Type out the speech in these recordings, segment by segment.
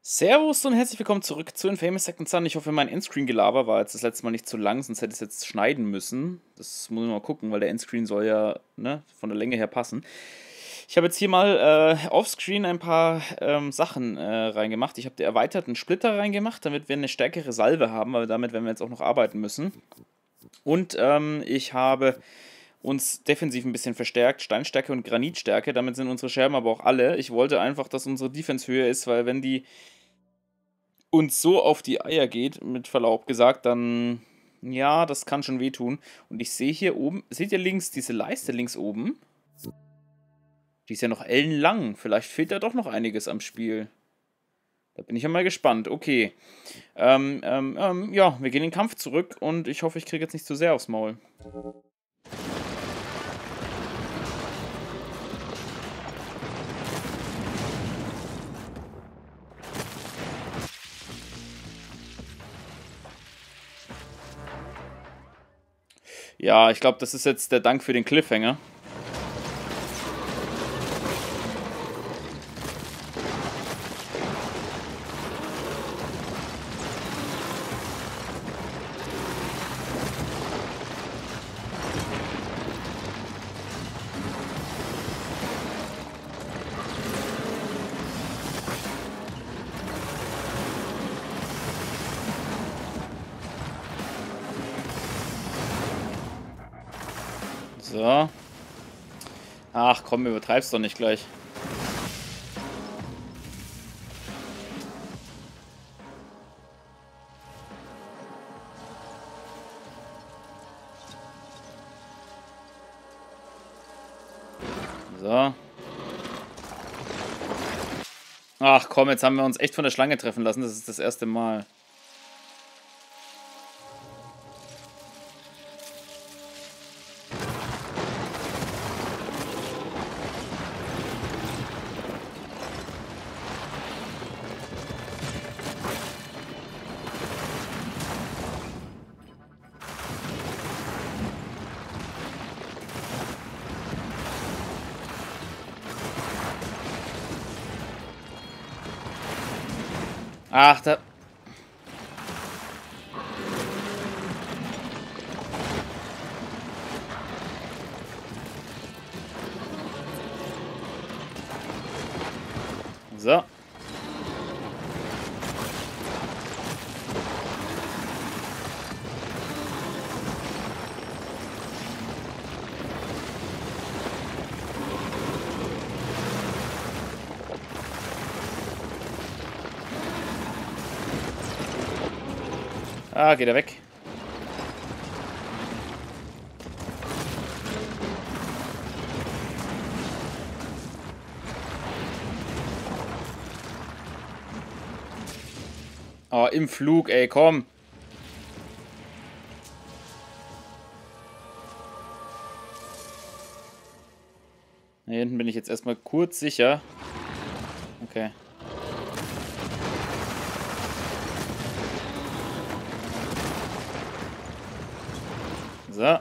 Servus und herzlich willkommen zurück zu Infamous Second Son. Ich hoffe, mein Endscreen-Gelaber war jetzt das letzte Mal nicht zu lang, sonst hätte ich es jetzt schneiden müssen. Das muss ich mal gucken, weil der Endscreen soll ja von der Länge her passen. Ich habe jetzt hier mal offscreen ein paar Sachen reingemacht. Ich habe die erweiterten Splitter reingemacht, damit wir eine stärkere Salve haben, weil damit werden wir jetzt auch noch arbeiten müssen. Und ich habe uns defensiv ein bisschen verstärkt, Steinstärke und Granitstärke. Damit sind unsere Scherben aber auch alle. Ich wollte einfach, dass unsere Defense höher ist, weil wenn die uns so auf die Eier geht, mit Verlaub gesagt, dann, ja, das kann schon wehtun. Und ich sehe hier oben, seht ihr links, diese Leiste links oben? Die ist ja noch ellenlang. Vielleicht fehlt da doch noch einiges am Spiel. Da bin ich ja mal gespannt. Okay. Ja, wir gehen in den Kampf zurück und ich hoffe, ich kriege jetzt nicht zu sehr aufs Maul. Ja, ich glaube, das ist jetzt der Dank für den Cliffhanger. So. Ach komm, übertreib's doch nicht gleich. So. Ach komm, jetzt haben wir uns echt von der Schlange treffen lassen. Das ist das erste Mal. Ach, da... So. Ah, geht er weg. Oh, im Flug, ey, komm. Hier hinten bin ich jetzt erstmal kurz sicher. Okay. So. Was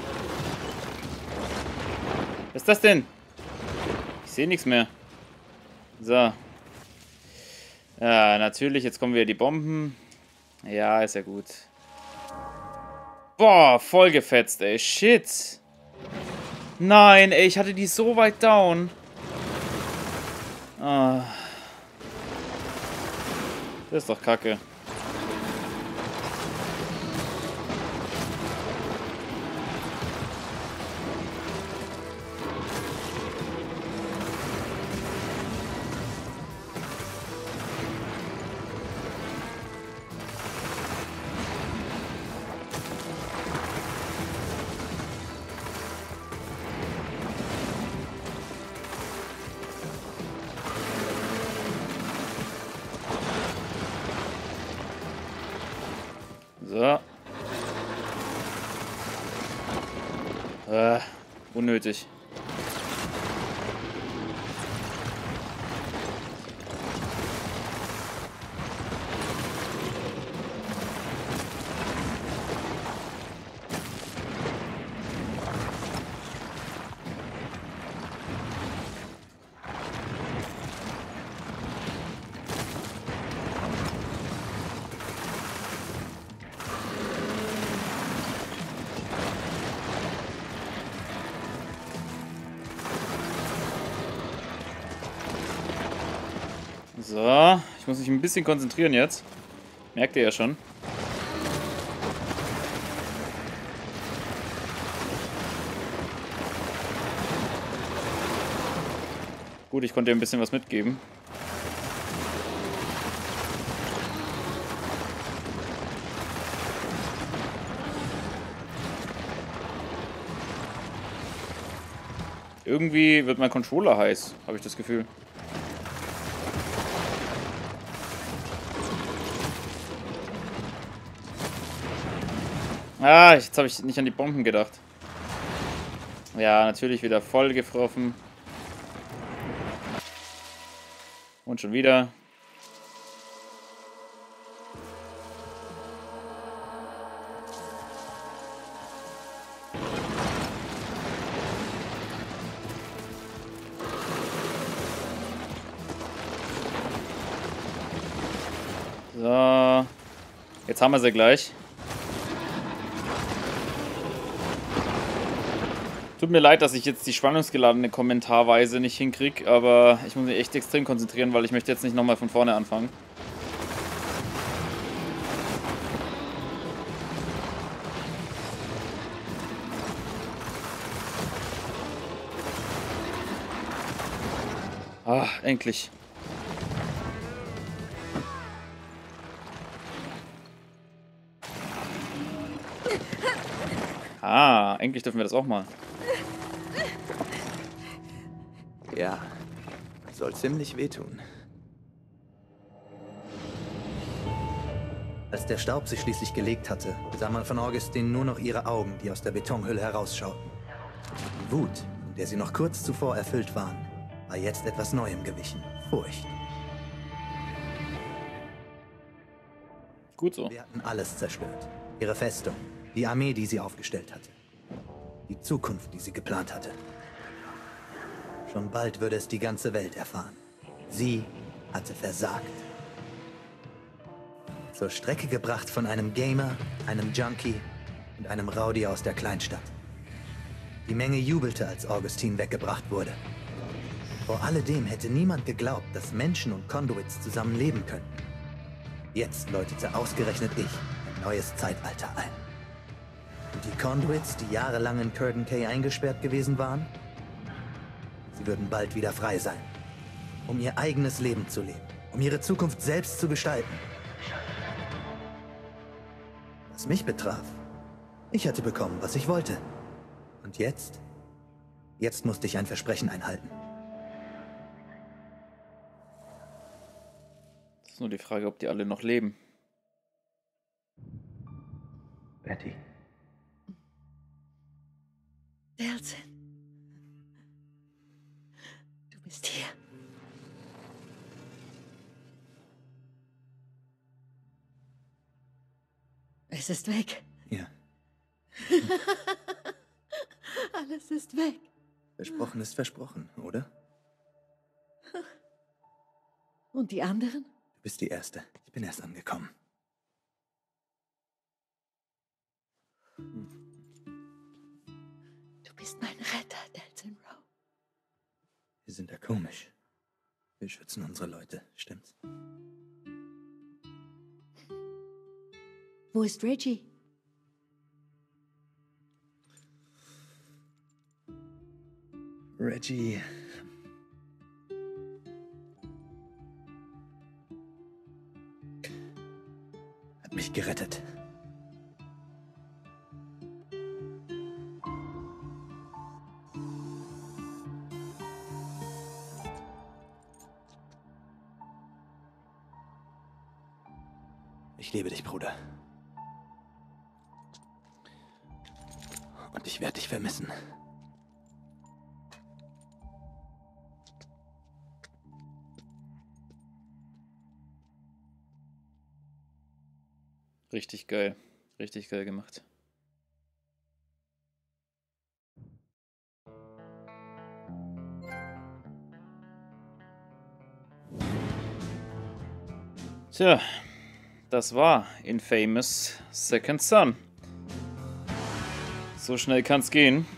ist das denn? Ich sehe nichts mehr. So. Ja, natürlich. Jetzt kommen wieder die Bomben. Ja, ist ja gut. Boah, voll gefetzt, ey. Shit. Nein, ey, ich hatte die so weit down. Ah. Das ist doch kacke. So. Unnötig. So, ich muss mich ein bisschen konzentrieren jetzt. Merkt ihr ja schon. Gut, ich konnte ihr ein bisschen was mitgeben. Irgendwie wird mein Controller heiß, habe ich das Gefühl. Ah, jetzt habe ich nicht an die Bomben gedacht. Ja, natürlich wieder voll getroffen. Und schon wieder. So. Jetzt haben wir sie gleich. Tut mir leid, dass ich jetzt die spannungsgeladene Kommentarweise nicht hinkriege, aber ich muss mich echt extrem konzentrieren, weil ich möchte jetzt nicht nochmal von vorne anfangen. Ah, endlich. Ah, endlich dürfen wir das auch mal. Ja, soll ziemlich wehtun. Als der Staub sich schließlich gelegt hatte, sah man von Augustine nur noch ihre Augen, die aus der Betonhülle herausschauten. Die Wut, von der sie noch kurz zuvor erfüllt waren, war jetzt etwas Neuem gewichen. Furcht. Gut so. Wir hatten alles zerstört. Ihre Festung, die Armee, die sie aufgestellt hatte. Die Zukunft, die sie geplant hatte. Schon bald würde es die ganze Welt erfahren. Sie hatte versagt. Zur Strecke gebracht von einem Gamer, einem Junkie und einem Rowdy aus der Kleinstadt. Die Menge jubelte, als Augustine weggebracht wurde. Vor alledem hätte niemand geglaubt, dass Menschen und Conduits zusammen leben könnten. Jetzt läutete ausgerechnet ich ein neues Zeitalter ein. Und die Conduits, die jahrelang in Curdon Cay eingesperrt gewesen waren, sie würden bald wieder frei sein, um ihr eigenes Leben zu leben, um ihre Zukunft selbst zu gestalten. Was mich betraf, ich hatte bekommen, was ich wollte. Und jetzt? Jetzt musste ich ein Versprechen einhalten. Das ist nur die Frage, ob die alle noch leben. Betty. Delsin. Du bist hier. Es ist weg. Ja, Alles ist weg. versprochen ist versprochen, oder? Und die anderen? Du bist die Erste. Ich bin erst angekommen. Du bist mein Retter, Delsin Rowe. Wir sind da komisch. Wir schützen unsere Leute, stimmt's? Wo ist Reggie? Reggie. Hat mich gerettet. Ich liebe dich, Bruder. Und ich werde dich vermissen. Richtig geil. Richtig geil gemacht. Tja, das war Infamous Second Son. So schnell kann's gehen.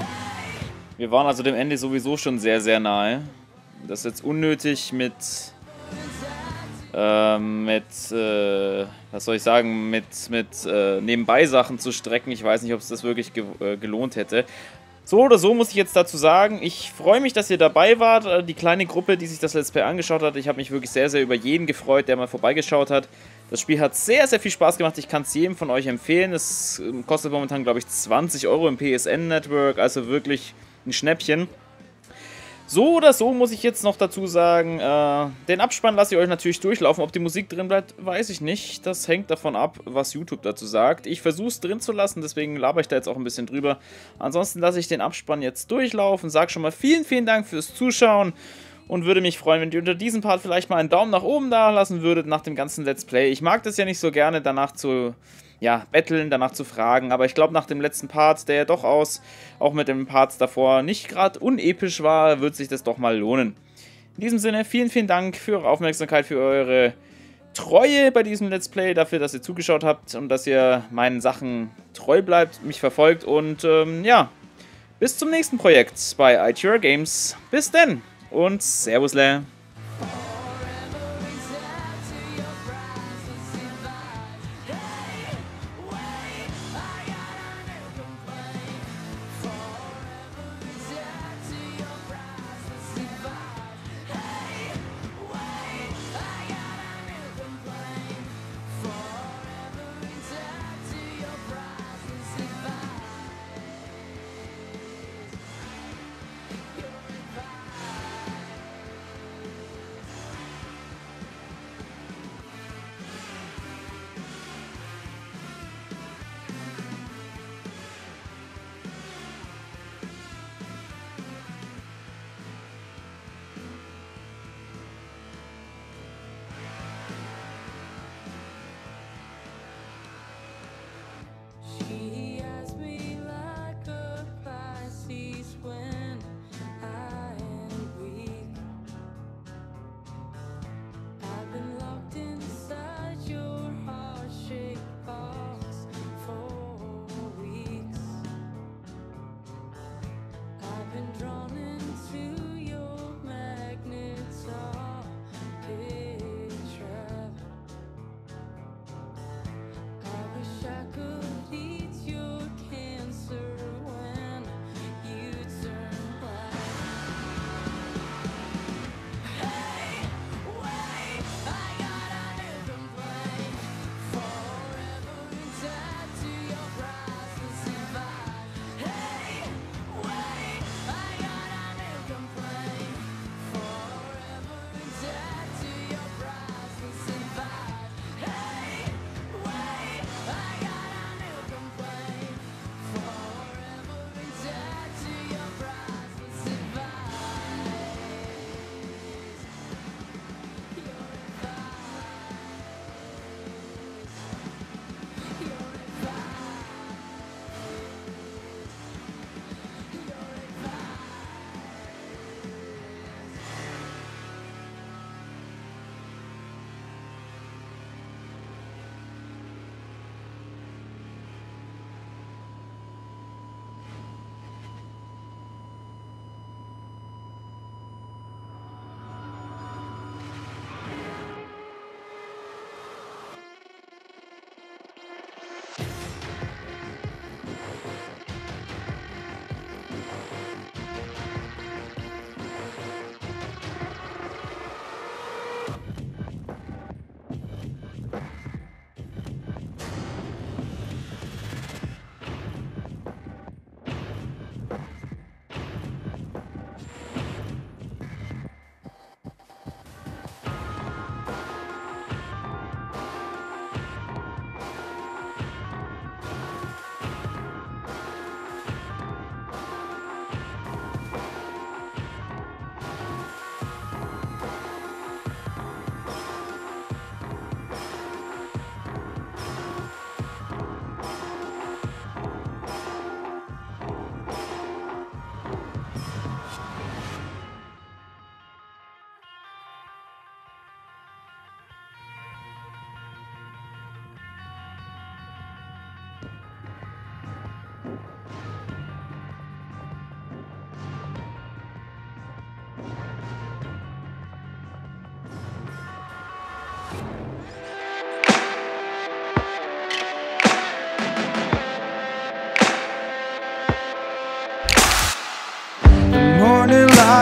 Wir waren also dem Ende sowieso schon sehr, sehr nahe. Das ist jetzt unnötig mit was soll ich sagen, mit Nebenbei-Sachen zu strecken. Ich weiß nicht, ob es das wirklich gelohnt hätte. So oder so muss ich jetzt dazu sagen, ich freue mich, dass ihr dabei wart. Die kleine Gruppe, die sich das Let's Play angeschaut hat. Ich habe mich wirklich sehr, sehr über jeden gefreut, der mal vorbeigeschaut hat. Das Spiel hat sehr, sehr viel Spaß gemacht. Ich kann es jedem von euch empfehlen. Es kostet momentan, glaube ich, 20 Euro im PSN-Network. Also wirklich ein Schnäppchen. So oder so muss ich jetzt noch dazu sagen, den Abspann lasse ich euch natürlich durchlaufen. Ob die Musik drin bleibt, weiß ich nicht. Das hängt davon ab, was YouTube dazu sagt. Ich versuche es drin zu lassen, deswegen laber ich da jetzt auch ein bisschen drüber. Ansonsten lasse ich den Abspann jetzt durchlaufen. Sage schon mal vielen, vielen Dank fürs Zuschauen und würde mich freuen, wenn ihr unter diesem Part vielleicht mal einen Daumen nach oben da lassen würdet nach dem ganzen Let's Play. Ich mag das ja nicht so gerne, danach zu betteln, danach zu fragen, aber ich glaube, nach dem letzten Part, der ja doch auch mit den Parts davor nicht gerade unepisch war, wird sich das doch mal lohnen. In diesem Sinne, vielen, vielen Dank für eure Aufmerksamkeit, für eure Treue bei diesem Let's Play, dafür, dass ihr zugeschaut habt und dass ihr meinen Sachen treu bleibt, mich verfolgt und bis zum nächsten Projekt bei ITR Games. Bis denn und Servusle!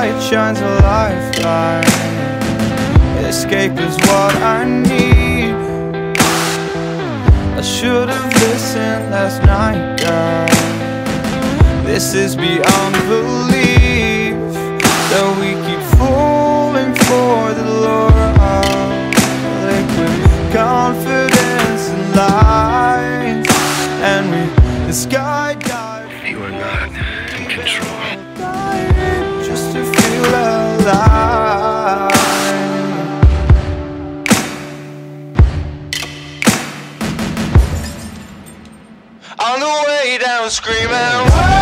light shines a lifeline. Escape is what I need. I should have listened last night, God. This is beyond belief, that we keep falling for the lure of liquid confidence and lies, and we the skydive. You are not in control. Just to feel alive. On the way down screaming,